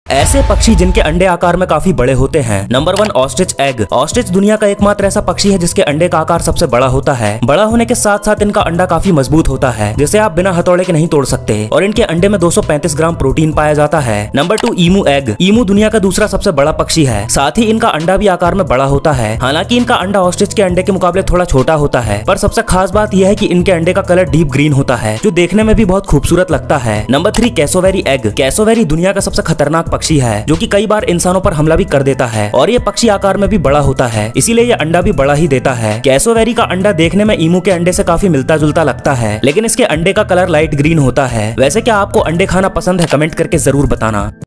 ऐसे पक्षी जिनके अंडे आकार में काफी बड़े होते हैं। Number 1 ostrich egg. ऑस्ट्रिच दुनिया का एकमात्र ऐसा पक्षी है जिसके अंडे का आकार सबसे बड़ा होता है। बड़ा होने के साथ साथ इनका अंडा काफी मजबूत होता है, जिसे आप बिना हथौड़े के नहीं तोड़ सकते, और इनके अंडे में 235 ग्राम प्रोटीन पाया जाता है। Number 2 ईमू egg. ईमू दुनिया का दूसरा सबसे बड़ा पक्षी है, साथ ही इनका अंडा भी आकार में बड़ा होता है। हालांकि इनका अंडा ऑस्ट्रिच के अंडे के मुकाबले थोड़ा छोटा होता है, पर सबसे खास बात यह है कि इनके अंडे का कलर डीप ग्रीन होता है, जो देखने में भी बहुत खूबसूरत लगता है। Number 3 cassowary egg. कैसोवेरी दुनिया का सबसे खतरनाक पक्षी है, जो कि कई बार इंसानों पर हमला भी कर देता है, और ये पक्षी आकार में भी बड़ा होता है, इसीलिए ये अंडा भी बड़ा ही देता है। कैसोवेरी का अंडा देखने में ईमू के अंडे से काफी मिलता जुलता लगता है, लेकिन इसके अंडे का कलर लाइट ग्रीन होता है। वैसे क्या आपको अंडे खाना पसंद है? कमेंट करके जरूर बताना।